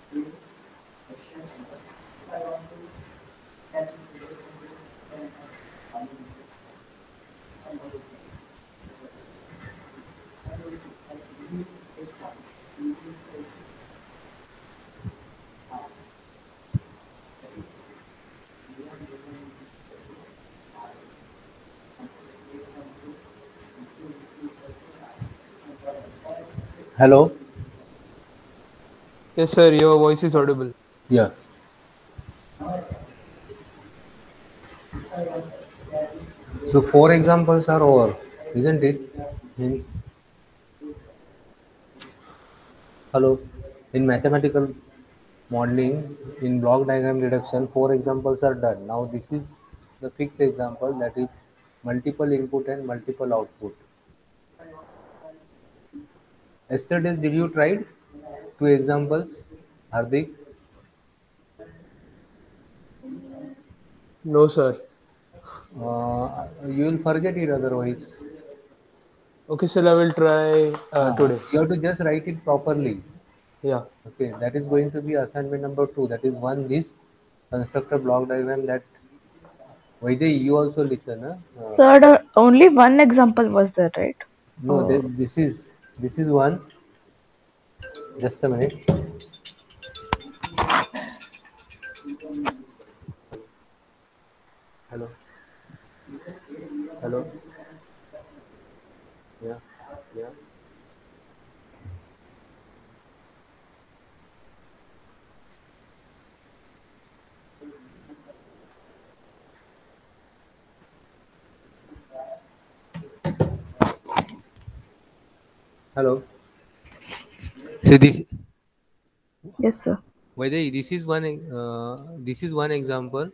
Hello. Yes, sir, your voice is audible. Yeah. So four examples are over, isn't it? In hello. In mathematical modeling, in block diagram reduction, four examples are done. Now this is the fifth example, that is multiple input and multiple output. Yesterday, did you try two examples, Hardik? No, sir. You will forget it otherwise. Okay, sir, I will try today. You have to just write it properly. Yeah. Okay, that is going to be assignment number two. That is one, this construct a block diagram. That Vaidya, you also listen. Huh? Sir, only one example was there, right? No, Uh, this is one. Just a minute. Hello, hello. Yeah, yeah. Hello. So this, yes, sir. Vaidya, this is one. This is one example.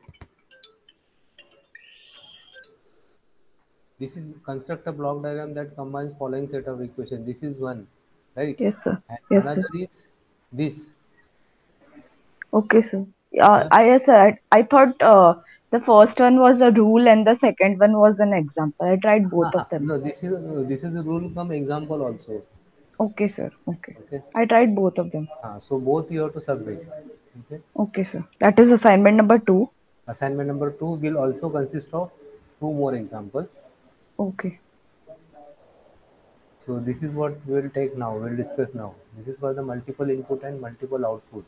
This is construct a block diagram that combines following set of equation. This is one, right? Yes, sir. And Yes, sir. another is this. Okay, sir. Huh? Yes, sir. I thought the first one was a rule and the second one was an example. I tried both of them. No, this is a rule come example also. Okay, sir. Okay. Okay. I tried both of them. So both you have to submit. Okay. Okay, sir. That is assignment number two. Assignment number two will also consist of two more examples. Okay. So this is what we will take now. We will discuss now. This is for the multiple input and multiple output.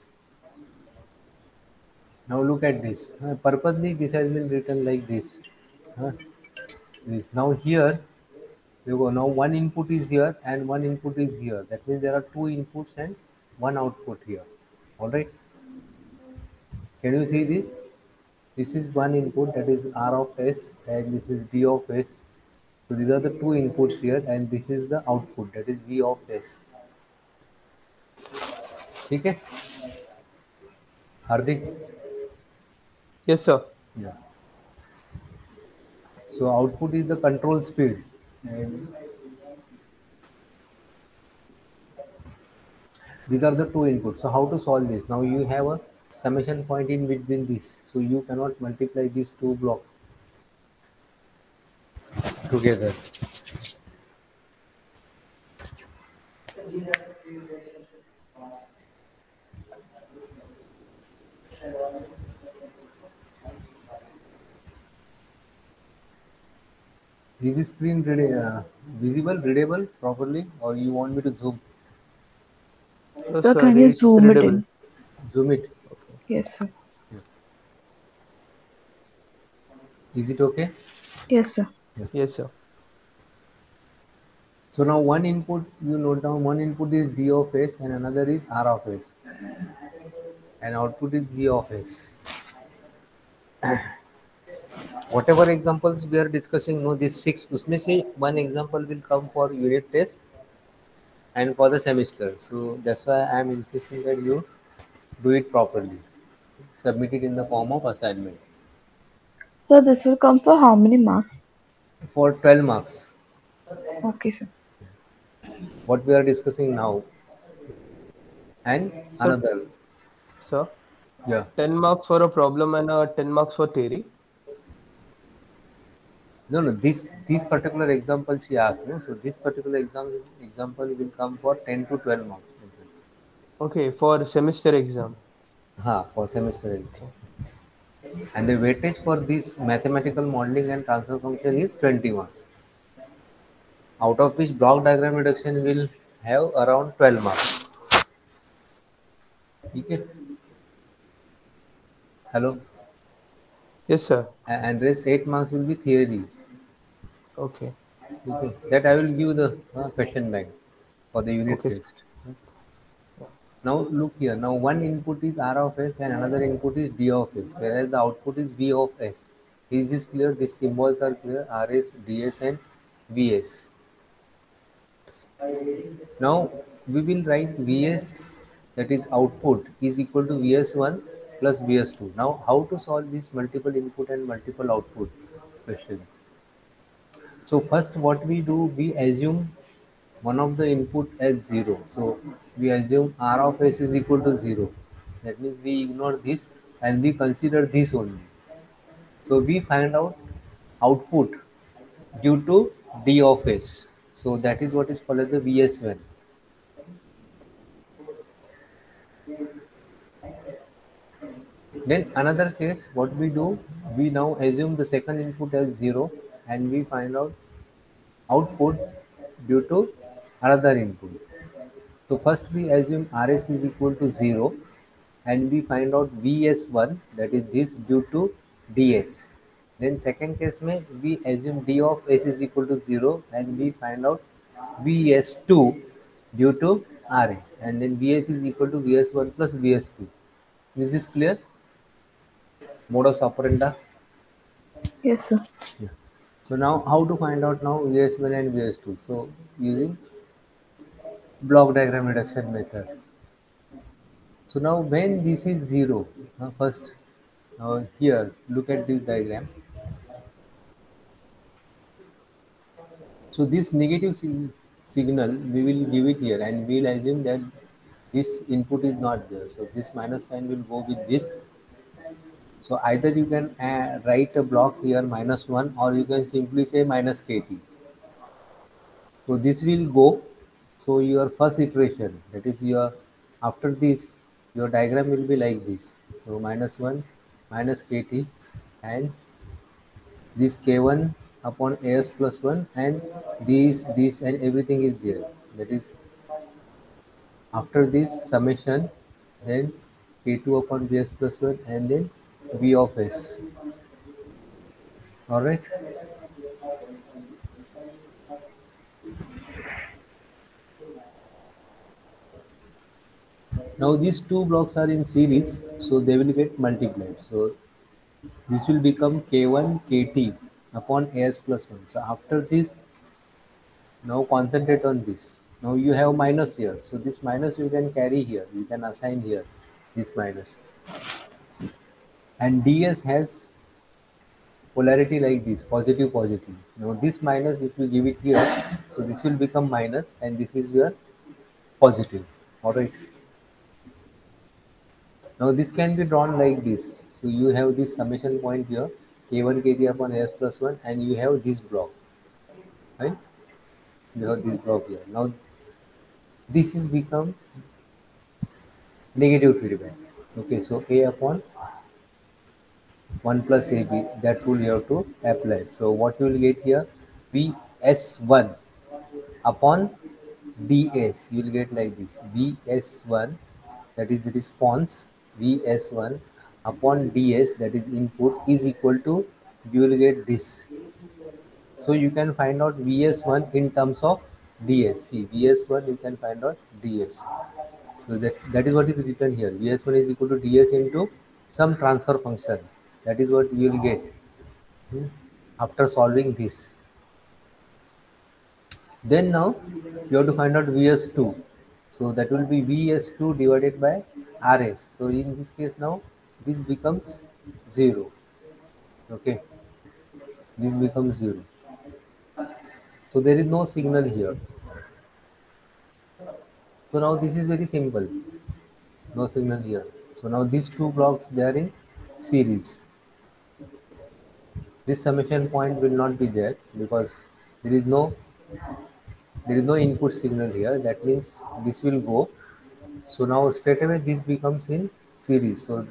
Now look at this. Purposely this has been written like this. Uh, this. Now here you go. Now one input is here and one input is here. That means there are two inputs and one output here. All right. Can you see this? This is one input, that is R of S, and this is D of S. So these are the two inputs here, and this is the output, that is V of S. ठीक है हार्दिक? Yes, sir. Yeah. So output is the control speed, and these are the two inputs. So how to solve this? Now you have a summation point in between this, so you cannot multiply these two blocks together. Is this screen visible, readable properly, or you want me to No, Sir, sir, can you it's zoom it readable. in? zoom it? Okay. Yes, sir. Is it okay? Yes, sir. Yeah. Yes, sir. So now one input, you note down, one input is D of S and another is R of S, and output is V of S. Whatever examples we are discussing, no, these six, उसमें से one example will come for unit test and for the semester. So that's why I am insisting that you do it properly. Submit it in the form of assignment So this will come for how many marks? for 12 marks. Okay, sir. What we are discussing now and So, another. sir, Yeah. 10 marks for a problem and 10 marks for theory. No, no. This particular example she asked. No? So this particular example will come for 10 to 12 marks. Okay, for semester exam. For semester exam. Okay. And the weightage for this mathematical modeling and transfer function is 20 marks, out of which block diagram reduction will have around 12 marks. Okay. Hello. Yes, sir. And rest 8 marks will be theory. Okay. Okay. That I will give the question bank for the unit Okay, sir. test. Yeah. Now look here. Now one input is R of S and another input is D of S, whereas the output is V of S. Is this clear? These symbols are clear. RS, DS, and VS. Now we will write Vs, that is output, is equal to Vs1 plus Vs2. Now how to solve this multiple input and multiple output question? So first what we do, we assume one of the input as 0. So we assume R of S is equal to 0. That means we ignore this and we consider this only. So we find out output due to D of S. So that is what is called as the VS1. Then another case, what we do, we now assume the second input as 0 and we find out output due to another input. So first we assume RS is equal to 0 and we find out VS1, that is this, due to DS. Then second case mein we assume D of S is equal to 0 and we find out VS2 due to RS, and then VS is equal to VS1 plus VS2. Is this clear? Modus operandi. Yes, sir. Yeah. So now how to find out now VS1 and VS2? So using block diagram reduction method. So now when this is 0, first here look at this diagram. So this negative signal we will give it here and we will assume that this input is not there. So this minus sign will go with this. So either you can write a block here -1 or you can simply say minus KT. So this will go. So your first iteration, that is your, after this your diagram will be like this. So -1 minus KT and this K1 upon AS plus 1 and this and everything is there. That is after this summation, then K2 upon BS plus 1 and then V of S. Alright. Now these two blocks are in series, so they will get multiplied. So this will become K1 KT upon AS plus 1. So after this, now concentrate on this. Now you have minus here. So this minus you can carry here. You can assign here this minus. And DS has polarity like this, positive positive. Now this minus, if you give it here, so this will become minus and this is your positive. Alright. Now this can be drawn like this. So you have this summation point here, K1 KT upon AS plus 1 and you have this block. Right? You have this block here. Now this is become negative feedback. Okay, so A upon 1 plus AB, that rule you have to apply. So what you will get here, Vs1 upon ds, you will get like this, Vs1, that is response, Vs1 upon ds, that is input, is equal to, you will get this. So you can find out Vs1 in terms of ds. See, Vs1 you can find out ds. So that is what is written here. Vs1 is equal to ds into some transfer function. That is what you will get after solving this. Then now you have to find out Vs2. So that will be Vs2 divided by Rs. So in this case now this becomes 0. Okay, this becomes 0. So there is no signal here. So now this is very simple. No signal here. So now these two blocks, they are in series. This summation point will not be there because there is no input signal here. That means this will go So now straight away this becomes in series. So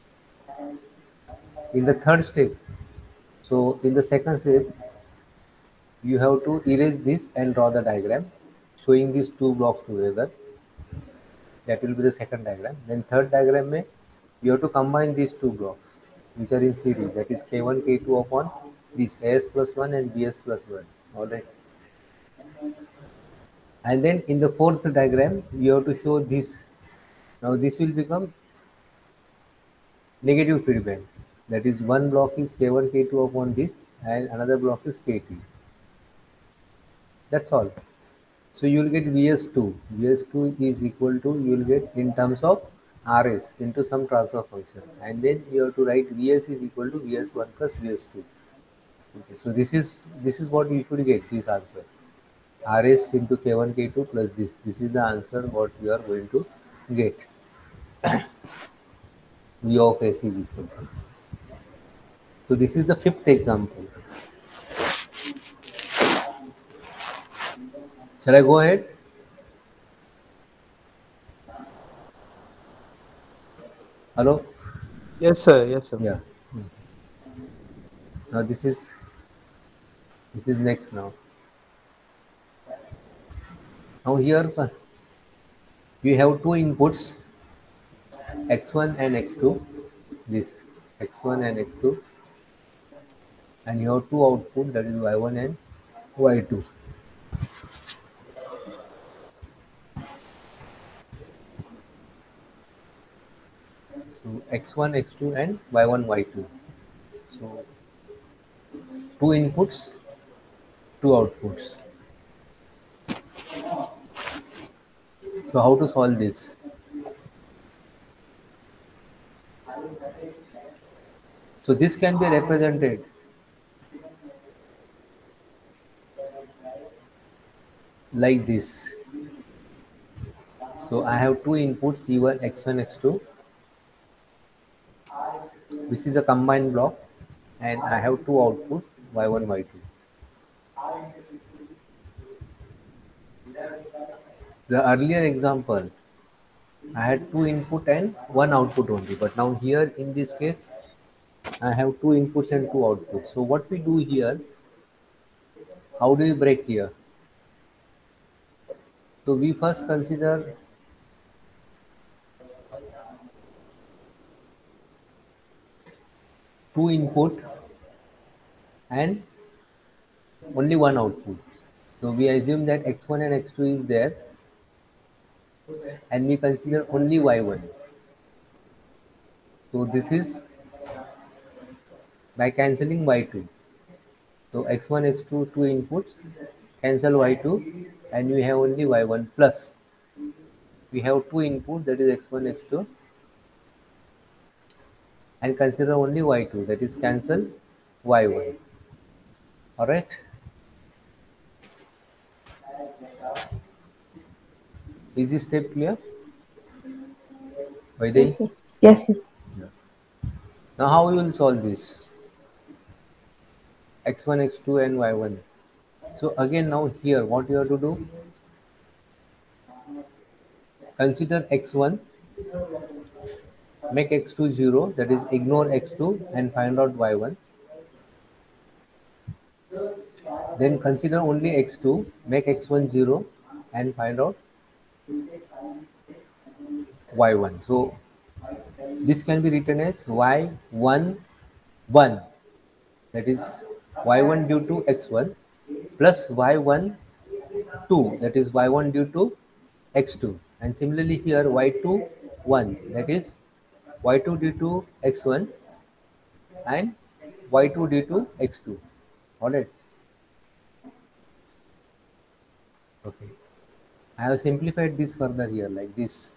in the third step, so in the second step, you have to erase this and draw the diagram showing these two blocks together. That will be the second diagram. Then third diagram may you have to combine these two blocks which are in series, that is K1 K2 upon this AS plus 1 and BS plus 1. Alright. And then in the fourth diagram you have to show this. Now this will become negative feedback. That is one block is K1 K2 upon this and another block is K2. That's all. So you will get Vs2. Vs2 is equal to, you will get in terms of Rs into some transfer function, and then you have to write Vs is equal to Vs1 plus Vs2. Okay, so this is what you should get, this answer. Rs into K1 K2 plus this. This is the answer what we are going to get. V of S is equal to. So this is the fifth example. Shall I go ahead? Hello? Yes, sir. Yes, sir. Yeah. Now this is next now. Now here we have two inputs, x1 and x2. This x1 and x2, and you have two output, that is y1 and y2. So x1, x2 and y1, y2. So two inputs, two outputs. So how to solve this? So this can be represented like this. So I have two inputs, E1, x1, x2. This is a combined block, and I have two output, y1, y2. The earlier example, I had two input and one output only, but now here in this case, I have two inputs and two outputs. So what we do here, how do we break here? So we first consider two input and only one output. So we assume that x1 and x2 is there, and we consider only y1. So this is by cancelling y2. So x1, x2, two inputs, cancel y2, and we have only y1 plus. We have two inputs, that is x1, x2, and consider only y2, that is cancel y1. Alright. Is this step clear? Vaidehi? Yes, sir. Yes, sir. Now how we will solve this? X1, x2 and y1. So again now here what you have to do? Consider x1, make x2 0, that is ignore x2 and find out y1. Then consider only x2, make x1 0 and find out y1. So this can be written as y1 1, that is y1 due to x1, plus y1 2, that is y1 due to x2, and similarly here y2 1, that is y2 due to x1 and y2 due to x2. Alright. Okay. I have simplified this further here like this.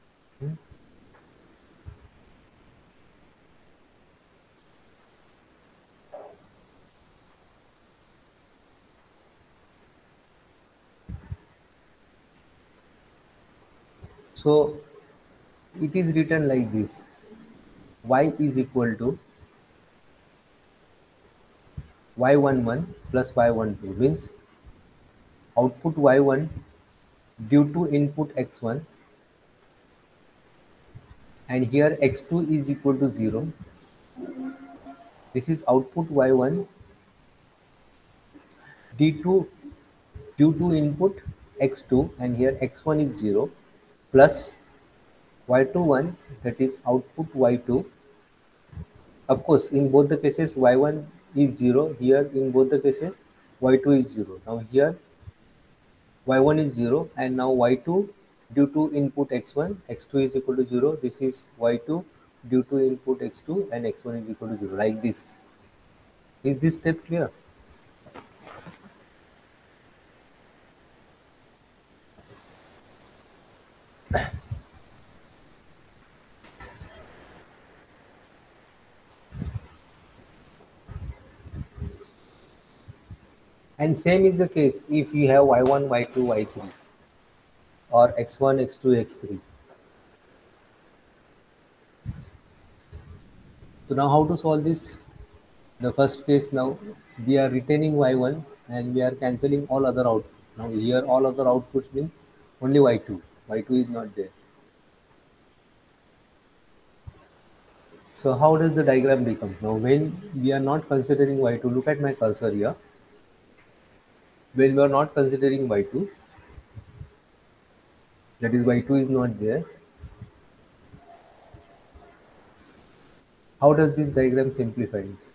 So it is written like this: y is equal to y11 plus y12, means output y1 due to input x1 and here x2 is equal to 0. This is output y1 d2 due to input x2, and here x1 is 0, plus y21, that is output y2. Of course, in both the cases y1 is 0, here in both the cases y2 is 0. Now here y1 is 0, and now y2 due to input x1, x2 is equal to 0. This is y2 due to input x2, and x1 is equal to 0, like this. Is this step clear? And same is the case if you have y1, y2, y3, or x1, x2, x3. So now how to solve this? The first case, now we are retaining y1 and we are cancelling all other outputs. Now here all other outputs mean only y2. Y2 is not there. So how does the diagram become? Now when we are not considering y2, look at my cursor here. When we are not considering y2, that is y2 is not there. How does this diagram simplifies?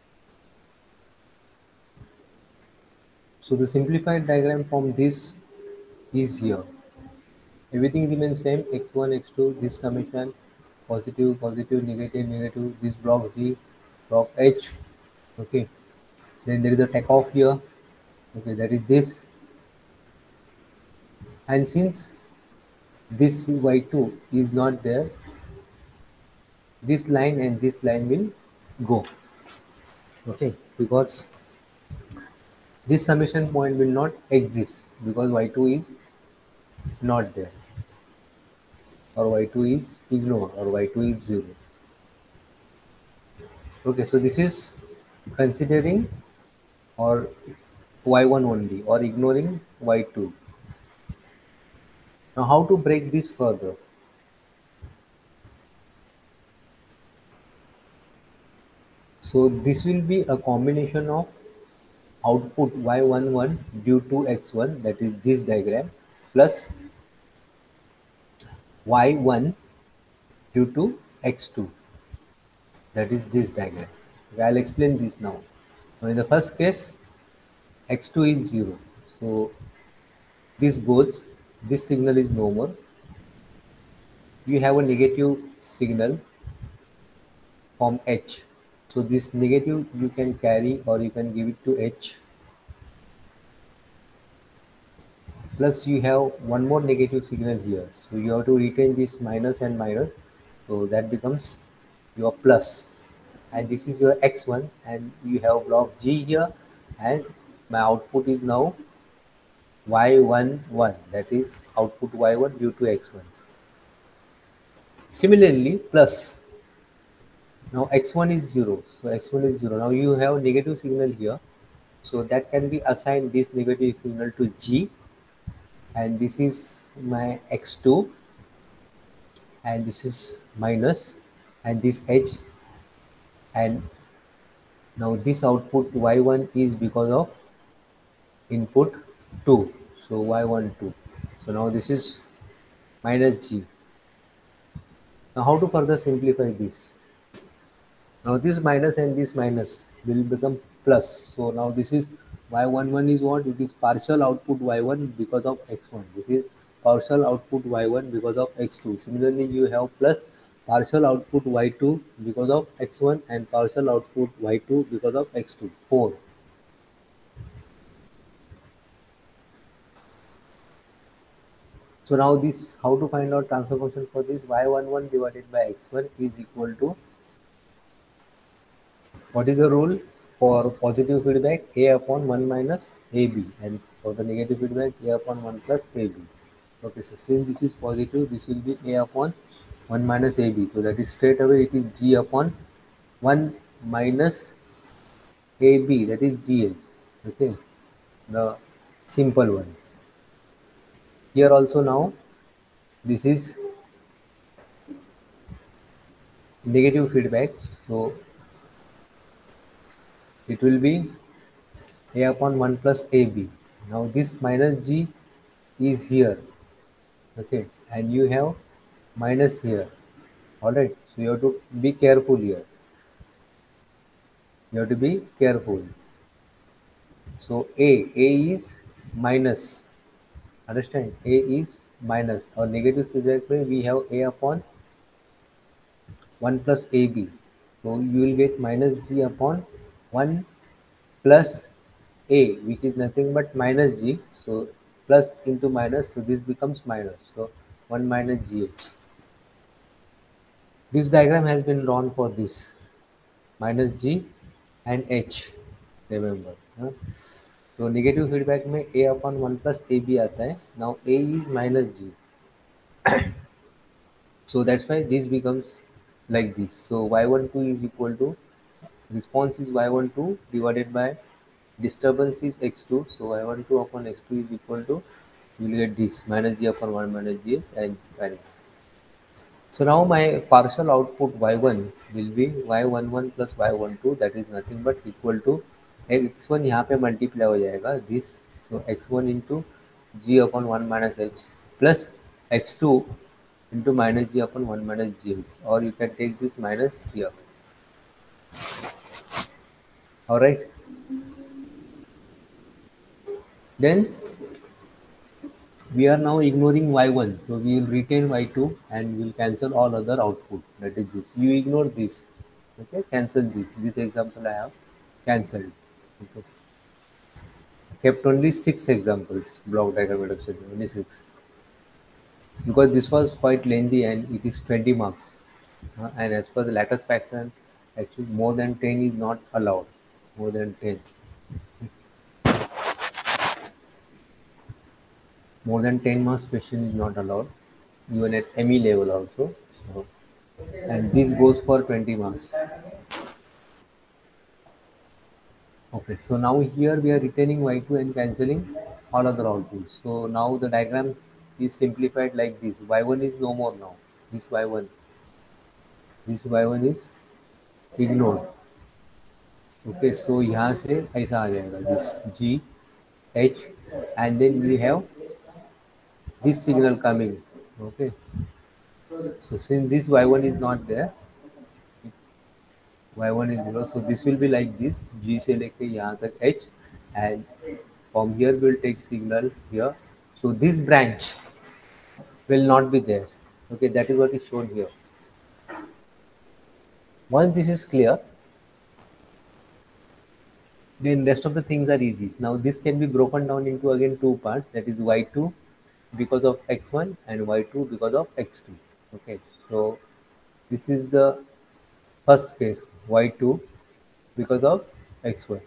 So the simplified diagram from this is here. Everything remains same, x1, x2, this summation, positive, positive, negative, negative, this block G, block H, okay. Then there is a takeoff here, okay, that is this. And since this y2 is not there, this line and this line will go, okay, because this summation point will not exist because y2 is not there, or y2 is ignored, or y2 is 0. Okay, so this is considering or y1 only, or ignoring y2. Now how to break this further? So this will be a combination of output y11 due to x1, that is this diagram, plus y1 due to x2, that is this diagram. Okay, I'll explain this now. Now in the first case, x2 is 0. So this goes, this signal is no more. You have a negative signal from H. So this negative you can carry, or you can give it to H. Plus you have one more negative signal here. So you have to retain this minus and minus. So that becomes your plus. And this is your x1, and you have block G here, and my output is now y11, that is output y1 due to x1. Similarly, plus, now x1 is 0, so x1 is 0. Now you have negative signal here, so that can be assigned this negative signal to G, and this is my x2, and this is minus, and this H, and now this output y1 is because of input 2, so y12. So now this is minus G. Now how to further simplify this? Now this minus and this minus will become plus. So now this is y11 is what? It is partial output y1 because of x1. This is partial output y1 because of x2. Similarly, you have plus partial output y2 because of x1, and partial output y2 because of x2. 4. So now this, how to find out transfer function for this? Y11 divided by x1 is equal to, what is the rule for positive feedback? A upon 1 minus AB, and for the negative feedback, A upon 1 plus AB. Okay, so since this is positive, this will be A upon 1 minus AB. So that is straight away it is G upon 1 minus AB, that is GH. Okay, the simple one. Here also now this is negative feedback. So it will be a upon 1 plus ab. Now this minus g is here, okay, and you have minus here. All right, so you have to be careful here. You have to be careful. So a is minus. Understand? A is minus. Our negative feedback way we have a upon 1 plus ab. So you will get minus g upon 1 plus a, which is nothing but minus g. So plus into minus, so this becomes minus. So 1 minus gh. This diagram has been drawn for this minus g and h. Remember. हाँ? तो negative feedback में a upon 1 plus ab आता है. Now a is minus g. So that's why this becomes like this. So y12 is equal to, response is y12 divided by disturbance is x2. So y12 upon x2 is equal to, you will get this minus g upon 1 minus gs and y. So now my partial output y1 will be y11 plus y12, that is nothing but equal to x1 यहाँ पे multiply हो जाएगा this, so x1 into g upon 1 minus h plus x2 into minus g upon 1 minus gs, or you can take this minus here. All right, then we are now ignoring y1, so we will retain y2 and we will cancel all other output, that is this. You ignore this, okay, cancel this example I have cancelled. Okay. Kept only 6 examples, block diagram reduction, only 6, because this was quite lengthy and it is 20 marks. And as per the lattice pattern, actually more than 10 is not allowed, more than 10. More than 10 marks question is not allowed, even at ME level also. So, and this goes for 20 marks. Okay, so now here we are retaining y2 and cancelling all other outputs. So now the diagram is simplified like this. y1 is no more now. This y1 is ignored. Okay, so यहाँ से ऐसा आ जाएगा this g h, and then we have this signal coming. Okay, so since this y1 is not there, y1 is 0, so this will be like this, g से लेके यहाँ तक h, and from here we will take signal here. So this branch will not be there. Okay, that is what is shown here. Once this is clear, then rest of the things are easy. Now this can be broken down into again two parts, that is y2 because of x1 and y2 because of x2. Okay, so this is the first case, y2 because of x1.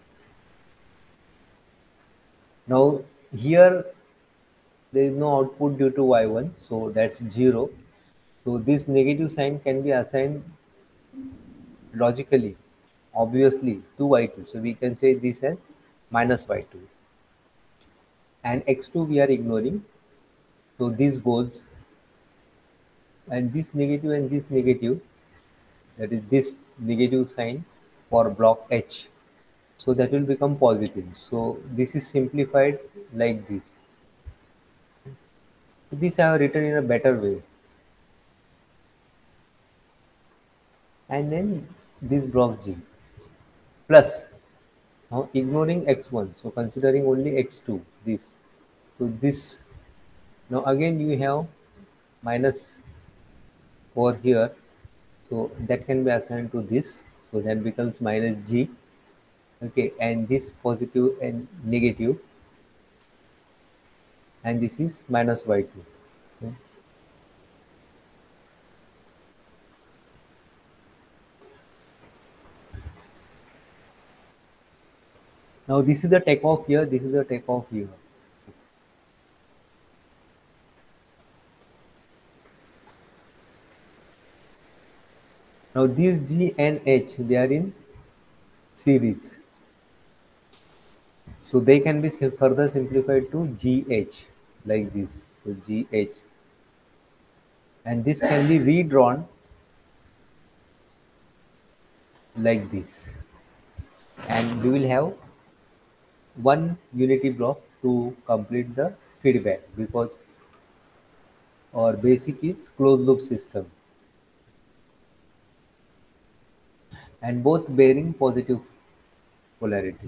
Now here there is no output due to y1, so that's 0. So this negative sign can be assigned logically, obviously, to y2. So we can say this as minus y2. And x2 we are ignoring. So this goes, and this negative, that is this negative sign for block H. So that will become positive. So this is simplified like this. So this I have written in a better way. And then this block G plus, now ignoring x1, so considering only x2, this. So this, now again you have minus over here, so that can be assigned to this, so that becomes minus G. Okay, and this positive and negative, and this is minus y2. Okay. Now this is the takeoff here, this is the takeoff here. Now these G and H, they are in series. So they can be further simplified to GH like this. So GH. And this can be redrawn like this, and we will have one unity block to complete the feedback, because our basic is closed loop system, and both bearing positive polarity.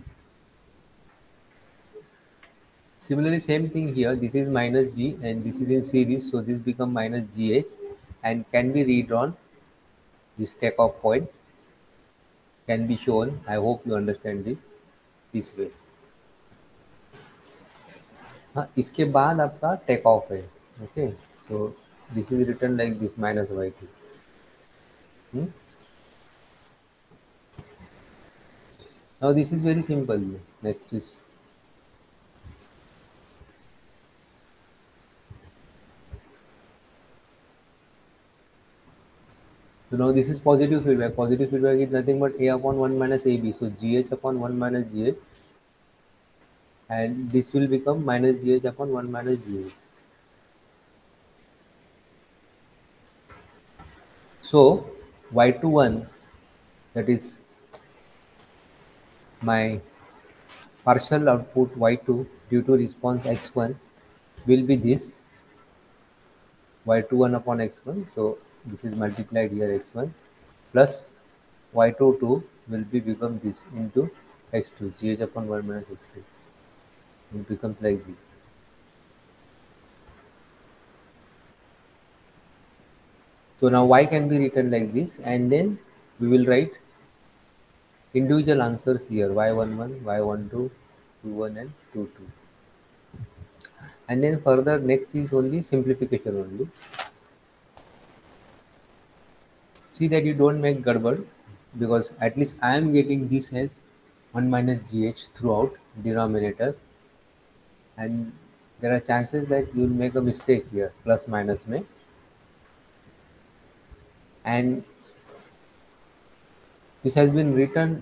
Similarly, same thing here, this is minus G and this is in series, so this become minus GH and can be redrawn. This takeoff point can be shown. I hope you understand it this way. हाँ, इसके बाद आपका take off है. Okay, so this is return like this minus Y two. Now this is very simple. Next is so now this is positive feedback. Positive feedback is nothing but a upon 1 minus ab, so gh upon 1 minus gh, and this will become minus gh upon 1 minus gh. So y21, that is my partial output y2 due to response x1, will be this y21 upon x1. So this is multiplied here x1 plus y22 will be become this into x2, gh upon 1 minus x2. It becomes like this. So now y can be written like this, and then we will write individual answers here, y11, y12, 21 and 22. And then further next is only simplification only. See that you don't make gadbad, because at least I am getting this as 1 minus gh throughout denominator, and there are chances that you will make a mistake here, plus minus में. And this has been written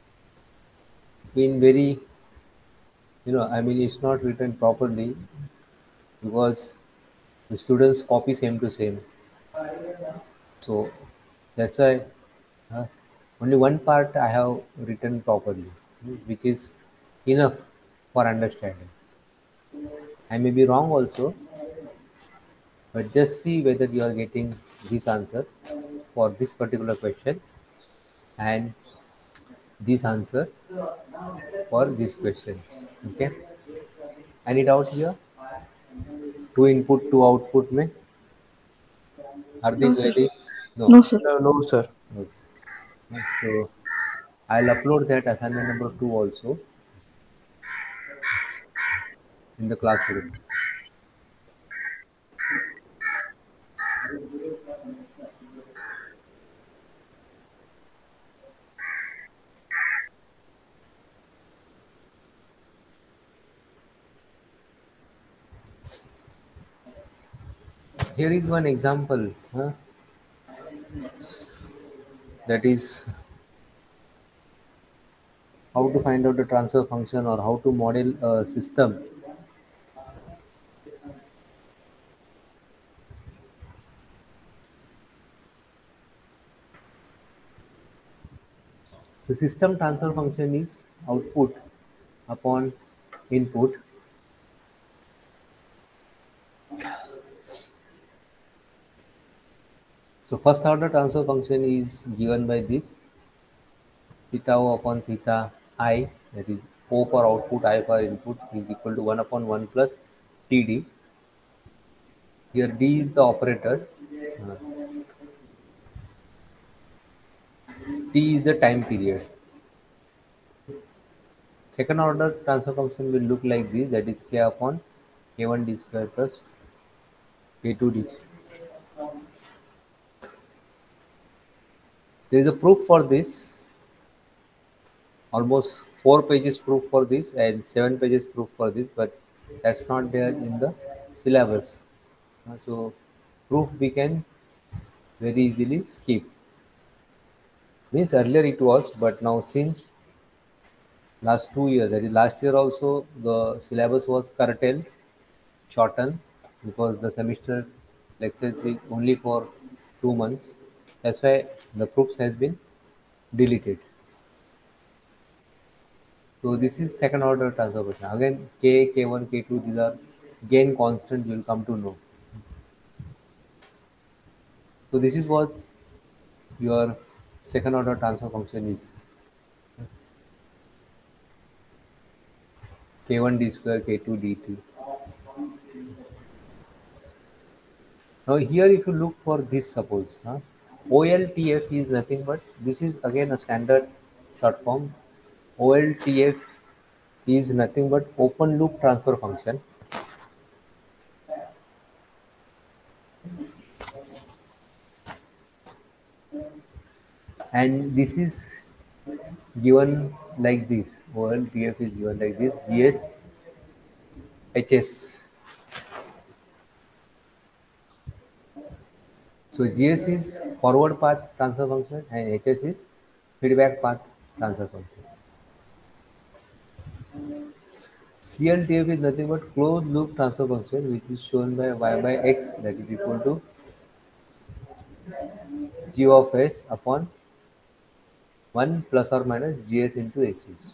in very, I mean, it's not written properly, because the students copy same to same. So that's why uh, only one part I have written properly, which is enough for understanding. I may be wrong also, but just see whether you are getting this answer for this particular question and this answer for these questions. Okay, any doubt here? Two input, two output में No, Hardik sir. Vaidik? No. No, sir. No, sir. Okay. So I'll upload that assignment number 2 also in the classroom. Here is one example, that is how to find out the transfer function or how to model a system. The system transfer function is output upon input. So first order transfer function is given by this theta O upon theta I, that is O for output, I for input, is equal to 1 upon 1 plus TD. Here D is the operator, uh, T is the time period. Second order transfer function will look like this, that is K upon K1 D square plus K2 D. There is a proof for this, almost 4 pages proof for this and 7 pages proof for this, but that's not there in the syllabus. So proof we can very easily skip. Means earlier it was, but now since last 2 years, that is last year also, the syllabus was curtailed, shortened, because the semester lectures were only for 2 months. That's why the proofs has been deleted. So this is second order transfer function. Again, k, k1, k2, these are gain constant, you will come to know. So this is what your second order transfer function is. K1 d square, K2 dt. Now here if you look for this, suppose OLTF is nothing but, this is again a standard short form. OLTF is nothing but open loop transfer function. And this is given like this. OLTF is given like this, GS HS. So GS is forward path transfer function and HS is feedback path transfer function. CLTF is nothing but closed loop transfer function, which is shown by y by x, that is equal to g of s upon 1 plus or minus gs into hs.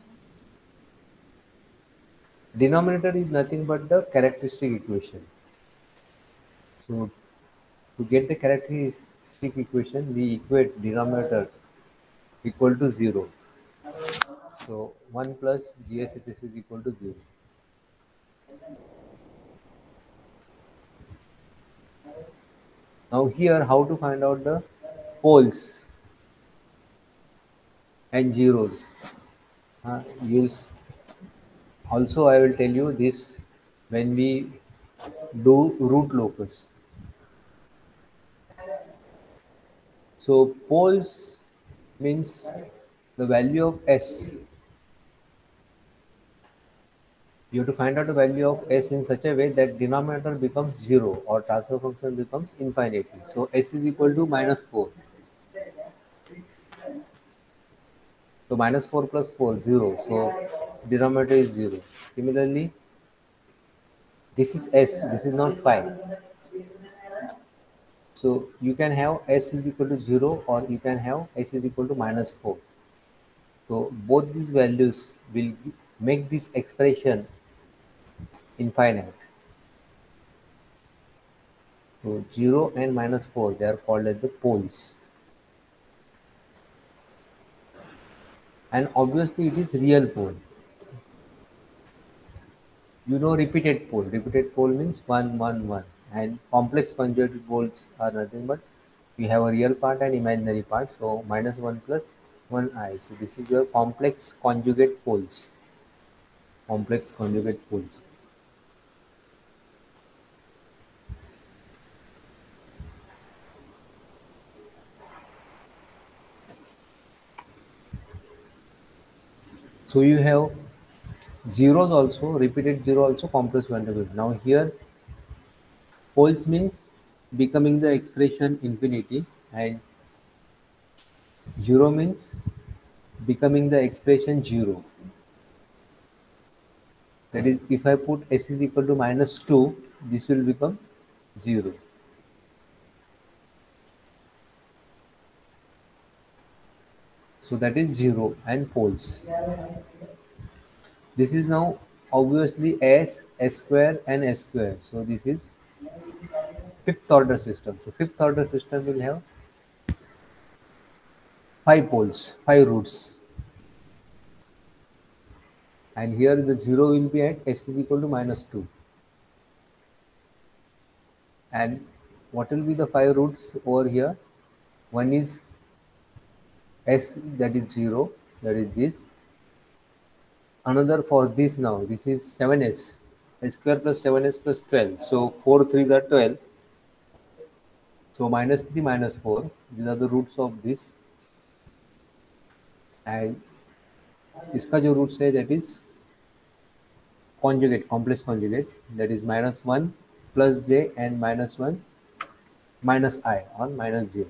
Denominator is nothing but the characteristic equation. So to get the characteristic equation, we equate denominator equal to 0. So 1 plus GSHS is equal to 0. Now here, how to find out the poles and zeros? Use also, I will tell you this when we do root locus. So poles means the value of s. You have to find out the value of s in such a way that denominator becomes 0 or transfer function becomes infinity. So s is equal to minus 4. So minus 4 plus 4, 0. So denominator is 0. Similarly, this is s, this is not 5. So you can have s is equal to 0 or you can have s is equal to minus 4. So both these values will make this expression infinite. So 0 and minus 4, they are called as the poles. And obviously it is real pole. You know repeated pole. Repeated pole means 1, 1, 1. And complex conjugated poles are nothing but we have a real part and imaginary part. So minus 1 plus 1i. So this is your complex conjugate poles. Complex conjugate poles. So you have zeros also, repeated zero also, complex conjugate. Now here poles means becoming the expression infinity and zero means becoming the expression 0. That is, if I put s is equal to minus 2, this will become 0. So that is 0 and poles. This is now obviously s, s square and s square. So this is fifth order system. So fifth order system will have 5 poles, 5 roots. And here the 0 will be at s is equal to minus 2. And what will be the 5 roots over here? One is s, that is 0, that is this. Another for this now, this is 7s, s square plus 7s plus 12. So 4 3s are 12. So minus 3 minus 4, these are the roots of this. And इसका जो roots है, that is conjugate, complex conjugate, that is minus 1 plus j and minus 1 minus I or minus j.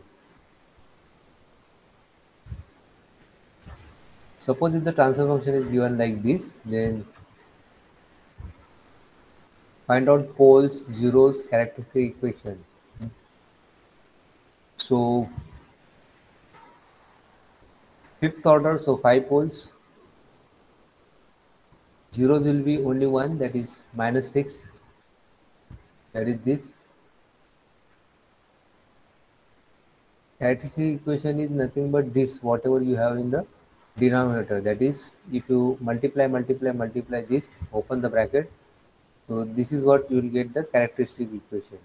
Suppose if the transfer function is given like this, then find out poles, zeros, characteristic equation. So Fifth order, so 5 poles. Zeros will be only one, that is -6, that is this. Cartesian equation is nothing but this, whatever you have in the denominator, that is if you multiply this, open the bracket, so this is what you will get the characteristic equation.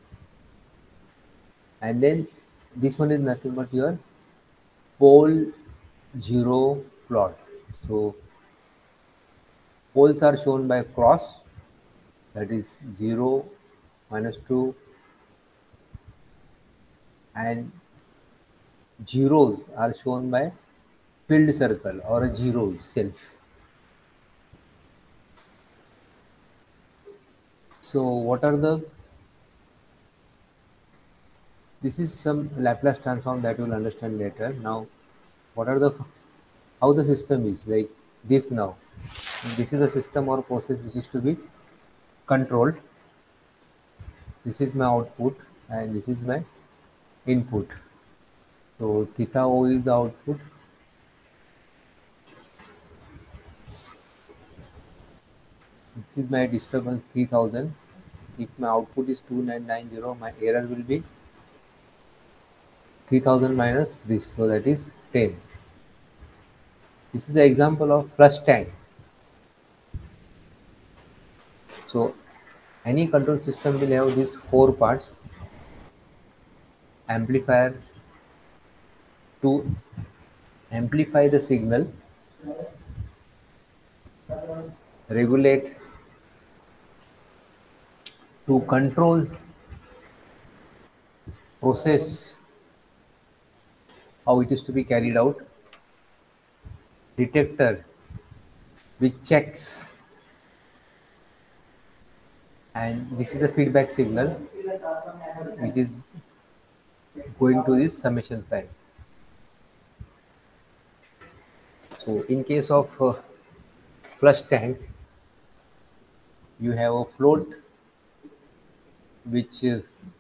And then this one is nothing but your pole zero plot. So poles are shown by cross, that is 0, -2, and zeros are shown by filled circle or a zero itself. So what are the, this is some Laplace transform that you will understand later. Now what are the, how the system is like this now. This is the system or process which is to be controlled. This is my output and this is my input. So theta O is the output. This is my disturbance 3000. If my output is 2990, my error will be 3000 minus this, so that is 10. This is the example of flush tank. So any control system will have these 4 parts: amplifier to amplify the signal, regulate to control process, how it is to be carried out, detector which checks, and this is the feedback signal which is going to this summation side. So in case of flush tank, you have a float which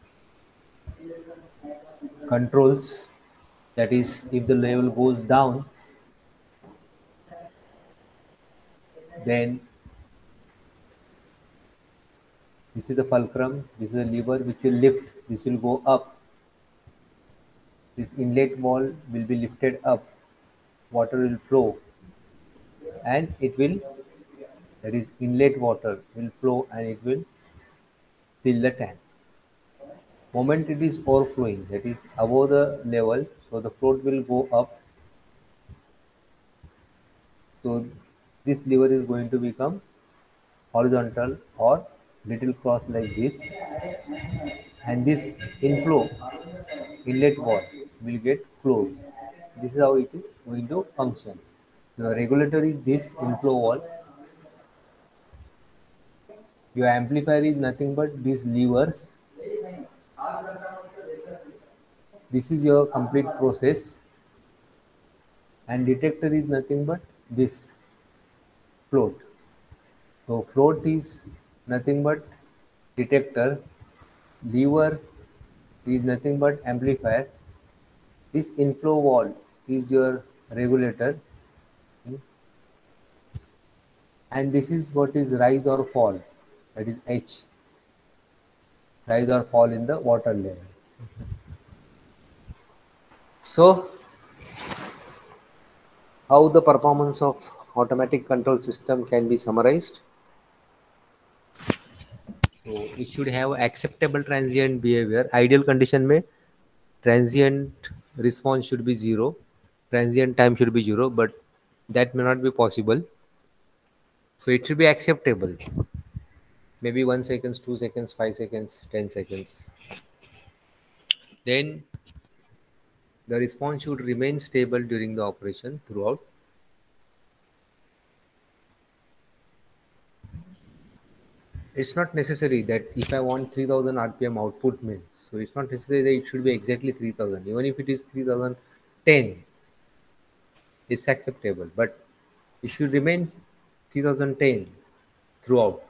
controls, that is if the level goes down, then this is the fulcrum, this is a lever which will lift, this will go up, this inlet wall will be lifted up, water will flow, and it will, that is inlet water will flow and it will fill the tank. Moment it is overflowing, that is above the level, so the float will go up, so this lever is going to become horizontal or little cross like this, and this inflow inlet wall will get closed. This is how it is going to function. The regulator is this inflow wall. Your amplifier is nothing but these levers. This is your complete process, and detector is nothing but this float. So float is nothing but detector, lever is nothing but amplifier, this inflow wall is your regulator, and this is what is rise or fall, that is H, rise or fall in the water level. So how the performance of automatic control system can be summarized? So it should have acceptable transient behavior. Ideal condition में transient response should be 0, transient time should be 0, but that may not be possible. So it should be acceptable. Maybe 1 seconds, 2 seconds, 5 seconds, 10 seconds. Then the response should remain stable during the operation throughout. It's not necessary that if I want 3000 RPM output mean, so it's not necessary that it should be exactly 3000. Even if it is 3010, it's acceptable, but it should remain 3010 throughout.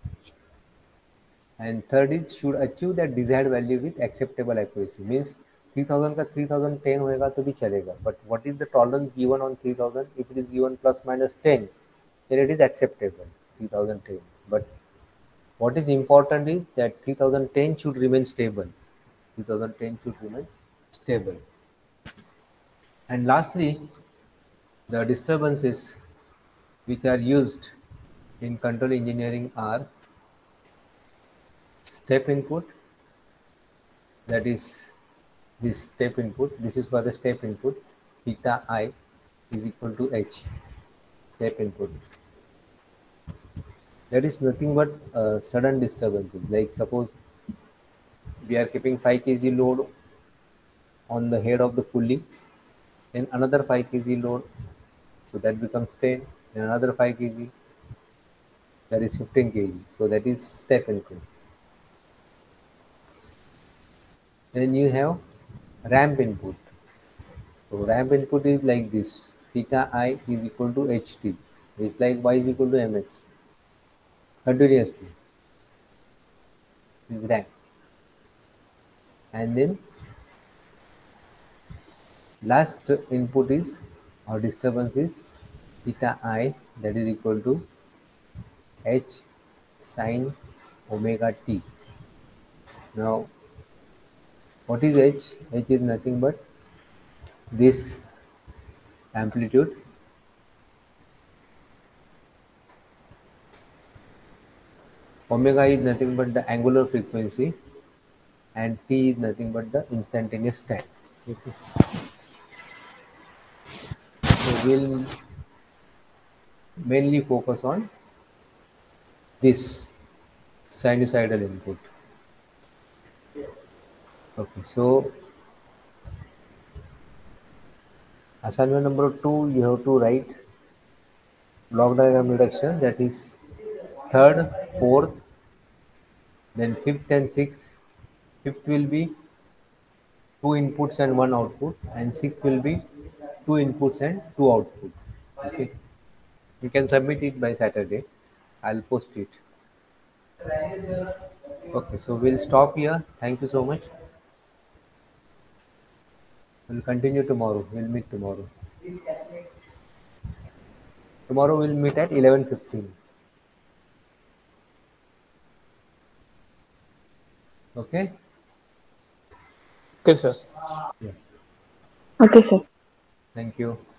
And third is should achieve that desired value with acceptable accuracy. Means 3000 का 3010 होएगा तो भी चलेगा, but what is the tolerance given on 3000? If it is given plus minus 10, then it is acceptable 3010. But what is important is that 3010 should remain stable. 3010 should remain stable. And lastly, the disturbances which are used in control engineering are step input, that is this step input. This is for the step input. Theta I is equal to h, step input. That is nothing but sudden disturbances. Like suppose we are keeping 5 kg load on the head of the pulley, then another 5 kg load, so that becomes 10, then another 5 kg, that is 15 kg, so that is step input. Then you have ramp input. So ramp input is like this: theta I is equal to ht. It's like y is equal to mx continuously. This is ramp. And then last input is, or disturbance is, theta I, that is equal to h sine omega t. Now what is h? H is nothing but this amplitude. Omega is nothing but the angular frequency, and t is nothing but the instantaneous time. Okay. So we'll mainly focus on this sinusoidal input. Okay, so assignment number 2, you have to write block diagram reduction, that is third, fourth, then fifth and sixth. Fifth will be 2 inputs and 1 output, and sixth will be 2 inputs and 2 output. Okay, you can submit it by Saturday. I'll post it. Okay, so we'll stop here. Thank you so much. We'll continue tomorrow. We'll meet tomorrow. Tomorrow we'll meet at 11:15. Okay? Okay, sir. Yeah. Okay, sir. Thank you.